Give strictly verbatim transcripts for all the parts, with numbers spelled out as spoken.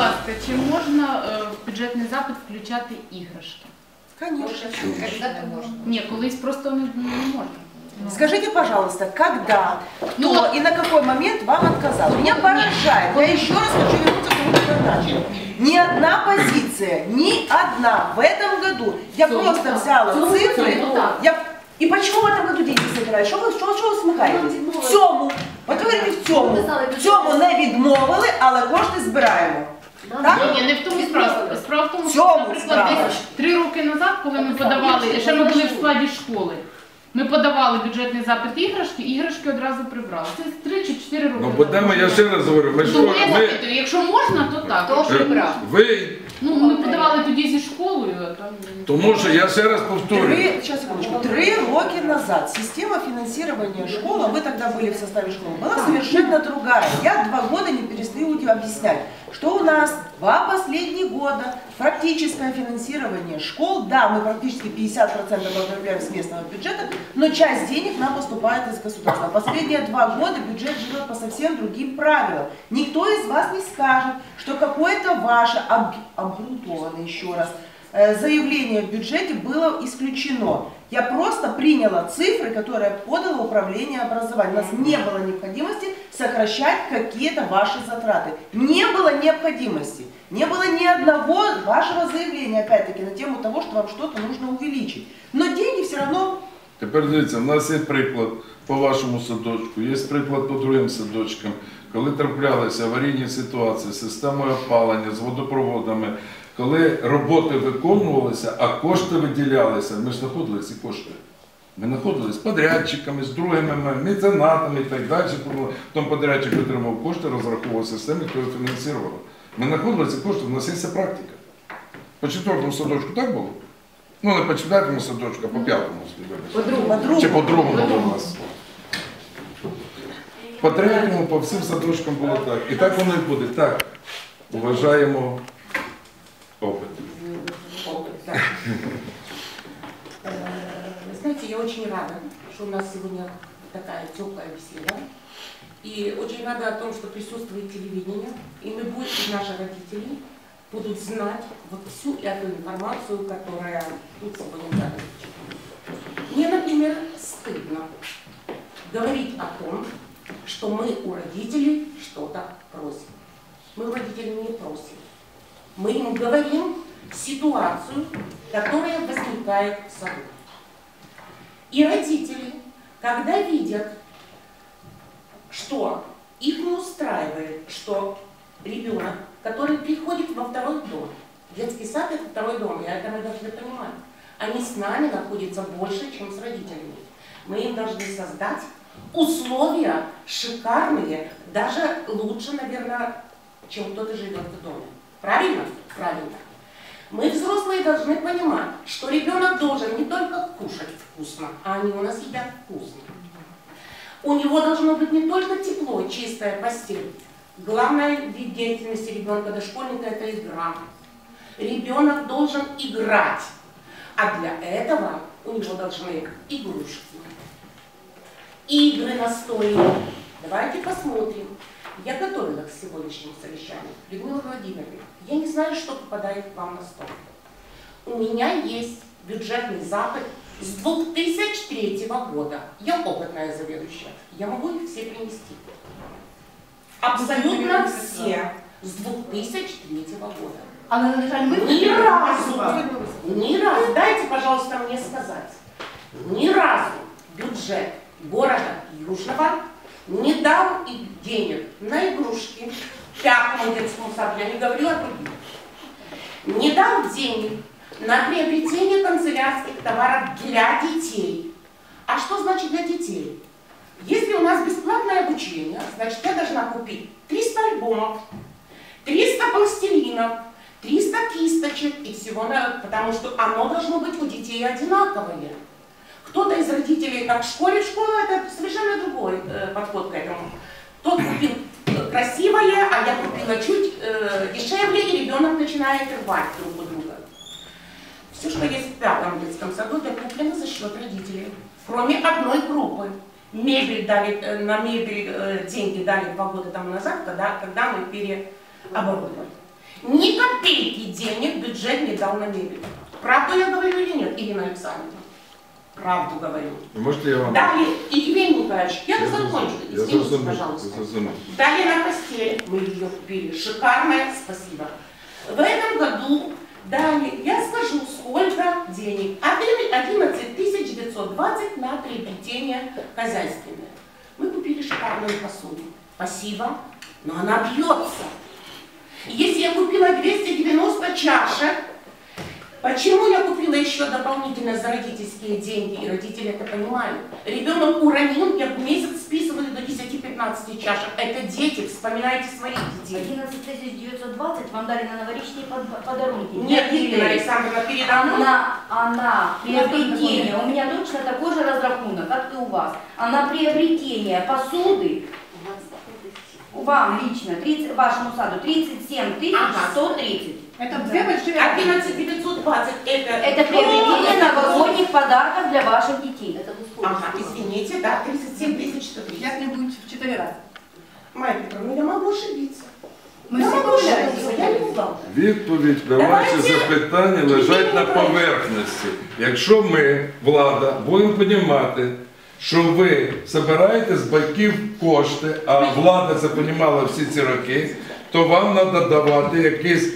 ласка, чи можна е, в бюджетний запит включати іграшки? Конечно. Когда-то можно. Ні, колись просто не, не можна. Ну. Скажите, пожалуйста, когда, кто Ну, и на какой момент вам отказал? Меня поражает. Я еще раз хочу вернуться к тому, что я начала. Ни одна позиция, ни одна в этом году. Я Всё, просто да. взяла Всё, цифры. всё, да. Я... И почему в этом году деньги собирают? Что вы, что, что вы смыкаетесь? В цьому. От ви говорите в цьому. В цьому не відмовили, але кошти збираємо. Так? Ні, ні, не в тому справа. Справа в тому, що, Чому наприклад, справа? десь три роки назад, коли ми подавали, ще ми були в складі школи, ми подавали бюджетний запит іграшки, іграшки одразу прибрали. Це три чи чотири роки. Ну, будемо, я ще раз говорю, ми Тому що, я ми, запитую, якщо можна, то так. Хто Якщо- прибрав? ви, Ну, ми подавали тоді зі школою, а там... тому що я ще раз повторюю, Три, сейчас, секундочку, три роки назад система финансирования школы, вы тогда были в составе школы, была совершенно другая. Я два года не перестаю объяснять, что у нас два последних года практическое финансирование школ, да, мы практически пятьдесят процентов отправляем с местного бюджета, но часть денег нам поступает из государства. Последние два года бюджет живет по совсем другим правилам. Никто из вас не скажет, что какое-то ваше об, обґрунтованное, еще раз, заявление в бюджете было исключено. Я просто приняла цифры, которые подало управление образованием. У нас не было необходимости сокращать какие-то ваши затраты. Не было необходимости. Не было ни одного вашего заявления, опять-таки, на тему того, что вам что-то нужно увеличить. Но деньги все равно... тепер дивіться, в нас є приклад по вашому садочку, є приклад по другим садочкам, коли траплялися аварійні ситуації з системою опалення, з водопроводами, коли роботи виконувалися, а кошти виділялися, ми ж знаходили ці кошти. Ми знаходилися з подрядчиками, з другими меценатами і так далі. Потім подрядчик отримав кошти, розраховував систему, хто його фінансував. Ми знаходили ці кошти, в нас є ця практика. По четвертому садочку так було? Ну, не по четвертому садочку, а по п'ятому. По-другому. Чи по другому було у нас. По третьому, по всім садочкам було так. І так воно і буде. Так, уважаємо опыт. Опыт, да. Вы знаете, я очень рада, что у нас сегодня такая теплая беседа. И очень рада о том, что присутствует телевидение, и мы будем, и наши родители будут знать вот всю эту информацию, которая тут сегодня дана. Мне, например, стыдно говорить о том, что мы у родителей что-то просим. Мы у родителей не просим. Мы им говорим ситуацию, которая возникает в саду. И родители, когда видят, что их не устраивает, что ребенок, который приходит во второй дом, детский сад — это второй дом, и это мы должны понимать, они с нами находятся больше, чем с родителями. Мы им должны создать условия шикарные, даже лучше, наверное, чем кто-то живет в доме. Правильно? Правильно. Мы, взрослые, должны понимать, что ребенок должен не только кушать вкусно, а они у нас едят вкусно. У него должно быть не только тепло, чистая постель. Главная вид деятельности ребенка дошкольника — это игра. Ребенок должен играть, а для этого у него должны игрушки, игры настольные. Давайте посмотрим. Я готовила к сегодняшнему совещанию. Людмила Владимировна, я не знаю, что попадает к вам на стол. У меня есть бюджетный запад с две тысячи третьего года. Я опытная заведующая. Я могу их все принести. Абсолютно все с две тысячи третьего года. Ни разу, ни разу, дайте, пожалуйста, мне сказать, ни разу бюджет города Южного не дал и денег на игрушки пятому детскому саду, я не говорю о других, не дал денег на приобретение канцелярских товаров для детей. А что значит для детей? Если у нас бесплатное обучение, значит, я должна купить триста альбомов, триста пластилинов, триста кисточек и всего, потому что оно должно быть у детей одинаковое. Кто-то из родителей, как в школе, в школе это совершенно другой э, подход к этому. Тот купил красивое, а я купила чуть э, дешевле, и ребенок начинает рвать друг у друга. Все, что есть в пятом детском саду, это куплено за счет родителей. Кроме одной группы. Мебель дали, э, на мебель э, деньги дали два года тому назад, когда, когда мы переоборудовали. Ни копейки денег бюджет не дал на мебель. Правду я говорю или нет, Ирина Александровна? Правду говорю. Можете я вам... Далее, и Евгений Николаевич, я, Я закончу, зрозумів, я извините, зрозумів, пожалуйста. я зрозумів. Далее на постель мы ее купили. Шикарная, спасибо. В этом году, далее, я скажу, сколько денег. одиннадцать тысяч девятьсот двадцать на приобретение хозяйственное. Мы купили шикарную посуду. Спасибо, но она бьется. Если я купила двести девяносто чашек, почему я купила еще дополнительно за родительские деньги, и родители это понимают? Ребенок уронил, я в месяц списываю до десяти-пятнадцати чашек. Это дети, вспоминайте своих детей. одиннадцать тысяч девятьсот двадцать вам дали на новорічные под- подарунки. Нет, Для Ирина детей. Александровна, передо мной. Она, она, приобретение, у меня точно такой же разрахунок, как и у вас. Она приобретение посуды, вам лично, тридцать, вашему саду, тридцать семь тысяч сто тридцать. Это две большие одиннадцать тысяч девятьсот двадцать это... Это приобретение новогодних подарков для ваших детей. Ага, извините, да, тридцать семь тысяч сто тридцать. Як-нибудь в четыре раза. Майя Петровна, я могу ошибиться. Мы Я все могу ошибиться, гуляем. я не бухгалтер. Відповідь на ваші Давайте. запитання лежать на поверхності. Якщо ми, влада, будемо розуміти, що ви збираєте з батьків кошти, а влада це розуміла всі ці роки, то вам треба давати якийсь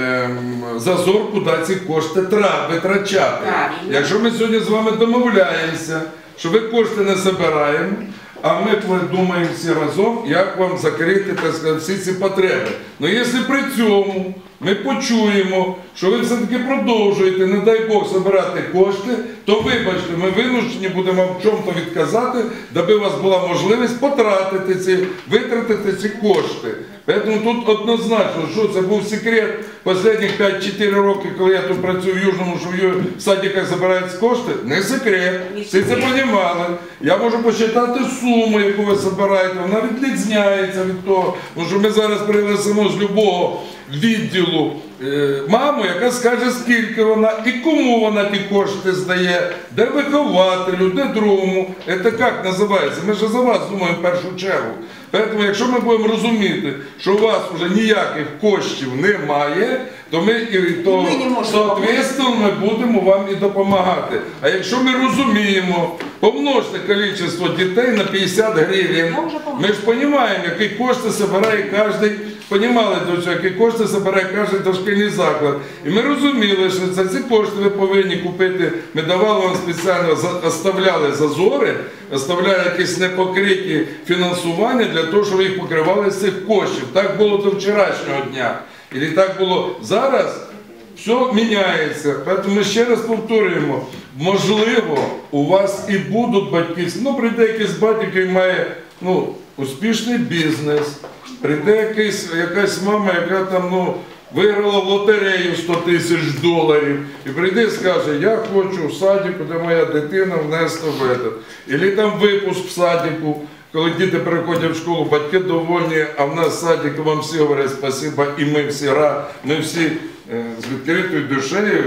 ем, зазор, куди ці кошти тра- витрачати. Правильно. Якщо ми сьогодні з вами домовляємося, що ви кошти не збираємо, а ми думаємо всі разом, як вам закрити, так сказати, всі ці потреби. Ну, якщо при цьому ми почуємо, що ви все-таки продовжуєте, не дай Бог, збирати кошти, то вибачте, ми винуждені будемо в чому-то відказати, даби у вас була можливість потратити ці, витратити ці кошти. Тому тут однозначно, що це був секрет останніх п'ять-чотири роки, коли я тут працюю в Южному, що в садиках збираються кошти, не секрет, всі це розуміли. Я можу посчитати суму, яку ви збираєте, вона відрізняється від того, тому що ми зараз пригласимо з любого відділу е, маму, яка скаже, скільки вона і кому вона ті кошти здає, де вихователю, де другому. Це як називається? Ми ж за вас думаємо в першу чергу. Тому якщо ми будемо розуміти, що у вас вже ніяких коштів немає, то ми, і, то, Ми не можемо соответственно, ми будемо вам і допомагати. А якщо ми розуміємо, помножте кількість дітей на п'ятдесят гривень, ми ж розуміємо, які кошти збирає кожен, понімали до цього, які кошти збирає кожен дошкільний заклад. І ми розуміли, що за ці кошти ви повинні купити, ми давали вам спеціально, оставляли зазори, оставляли якісь непокриті фінансування для того, щоб ви їх покривали з цих коштів. Так було до вчорашнього дня. І так було зараз, все міняється. Тому ми ще раз повторюємо, можливо, у вас і будуть батьківські, ну прийде якийсь батько, який має ну, успішний бізнес, прийде якийсь, якась мама, яка там, ну, виграла в лотерею сто тисяч доларів, і прийде і скаже, я хочу в садику, де моя дитина, внести в этот. Ілі там випуск в садику, коли діти переходять в школу, батьки довольні, а в нас садик, вам всі говорять спасибо, і ми всі, ми всі е, з відкритою душею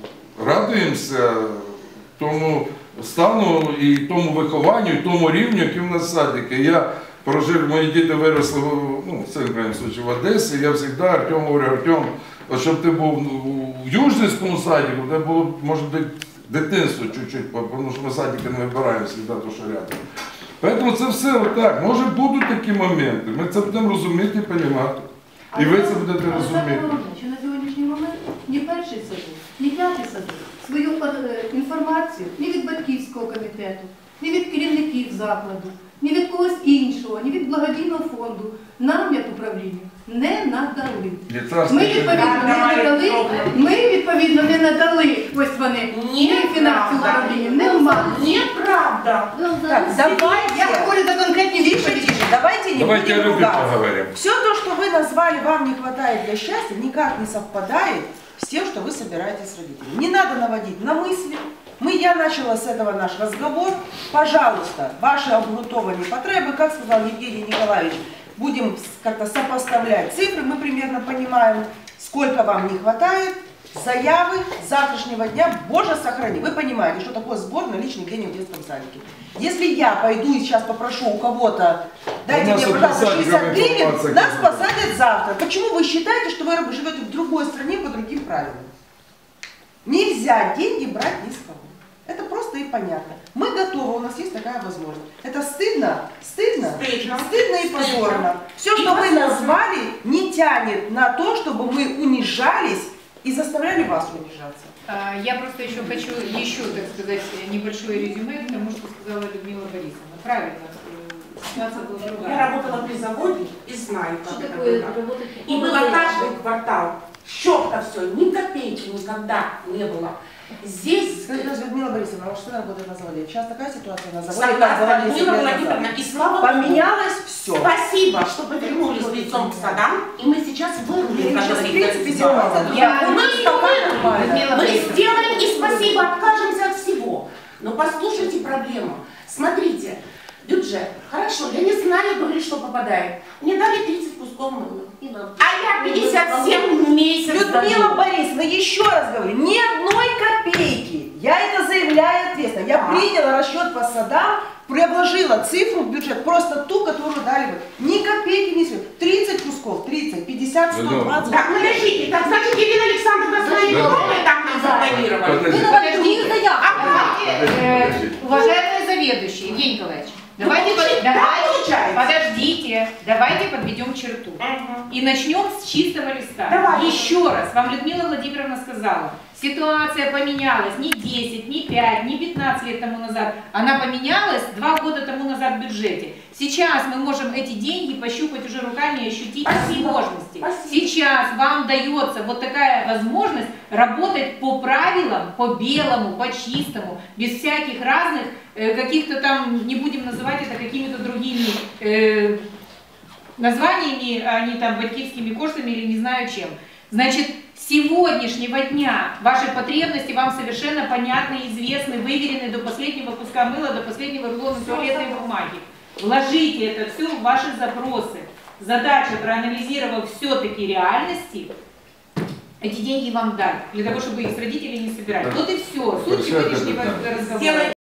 радуємося тому стану і тому вихованню, і тому рівню, який в нас садики. Я прожив, мої діти виросли, ну, це, в крайньому случае, в Одесі, я завжди Артему говорю, Артем, от щоб ти був в Южницькому садику, де було, може, дитинство чуть-чуть, тому що ми садики не вибираємо завжди, то що рядом. Тому це все отак. Може будуть такі моменти, ми це будемо розуміти і розуміти. І ви це будете Але розуміти. саме головне, що на сьогоднішній момент ні перший садок, ні п'ятий садок свою е, інформацію ні від батьківського комітету, ні від керівників закладу, ні від когось іншого, ні від благодійного фонду нам, як управлінню, не надали. Ми відповідно не надали, ми відповідно не надали, ось вони, ні фінансову управлінню, не мали. Неправда. Так, давайте, Я говорю за конкретні тише, відповіді. тише, давайте не Давайте о будем любви ругаться. поговорим. Все то, что вы назвали, вам не хватает для счастья, никак не совпадает с тем, что вы собираетесь с родителями. Не надо наводить на мысли. Мы, я начала с этого наш разговор. Пожалуйста, ваши обґрунтованные потребы, как сказал Евгений Николаевич, будем как-то сопоставлять цифры, мы примерно понимаем, сколько вам не хватает, Заявы с завтрашнего дня, боже сохрани. Вы понимаете, что такое сбор наличных денег в детском садике. Если я пойду и сейчас попрошу у кого-то, дайте нас мне, пожалуйста, вот шестьдесят гривен, информация, нас как посадят завтра. Почему вы считаете, что вы живете в другой стране по другим правилам? Нельзя деньги брать ни с кого. Это просто и понятно. Мы готовы, у нас есть такая возможность. Это стыдно, стыдно, Стыдно. стыдно и позорно. Все, что вы назвали, не тянет на то, чтобы мы унижались и заставляли вас унижаться. А, Я просто еще хочу еще, так сказать, небольшое резюме к тому, что сказала Людмила Борисовна. Правильно, э, ситуация была Я другая. работала при заводе и знаю, как Что это такое было. работать? И было каждый квартал. Щетко все, ни копейки никогда не было. Здесь Скажите, Людмила Борисовна, ваш сын работает на заводе. Сейчас такая ситуация на заводе, как была согласна, десять Людмила лет Владимировна, назад. и слава Богу. Поменялось все. Спасибо, что повернулись лицом к садам, и мы сейчас вырубим, как Сейчас, в говорится, принципе, ситуацию. ситуация. Я- Мы ее вырубим. Людмила Мы Борисовна. сделаем и спасибо, откажемся от всего. Но послушайте проблему. Смотрите, бюджет. Хорошо, я не знаю, говорю, что попадает. Мне дали тридцать кусков мыла. А я пятьдесят семь в месяц Людмила даю. Борисовна, еще раз говорю, ни одной копейки. Я это заявляю ответственно. Я Да. приняла расчет по садам, предложила цифру в бюджет, просто ту, которую дали вы. Ни копейки не свет. тридцать кусков, тридцать, пятьдесят, сто двадцать. Так, подождите, так значит, Ирина Александровна своей Да. головой там нам запланировали. Подождите. Подождите, Ага. давайте, э, уважаемые заведующие, Евгений Николаевич, давайте, Ну, получи- давайте, да, получается. подождите, давайте подведем черту. Ага. И начнем с чистого листа. Давай. Еще раз, вам Людмила Владимировна сказала, ситуация поменялась не десять, не пять, не пятнадцать лет тому назад. Она поменялась два года тому назад в бюджете. Сейчас мы можем эти деньги пощупать уже руками и ощутить Спасибо. возможности. Спасибо. Сейчас вам дается вот такая возможность работать по правилам, по белому, по чистому, без всяких разных э, каких-то там, не будем называть это какими-то другими э, названиями, а не там батьківськими коштами или не знаю чем. Значит, с сегодняшнего дня ваши потребности вам совершенно понятны, известны, выверены до последнего куска мыла, до последнего рулона туалетной бумаги. Вложите это все в ваши запросы. Задача, проанализировав все-таки реальности, эти деньги вам дать, для того, чтобы их с родителей не собирать. Вот и все. Суть Прощайте, сегодняшнего Татьяна. разговора. Сделай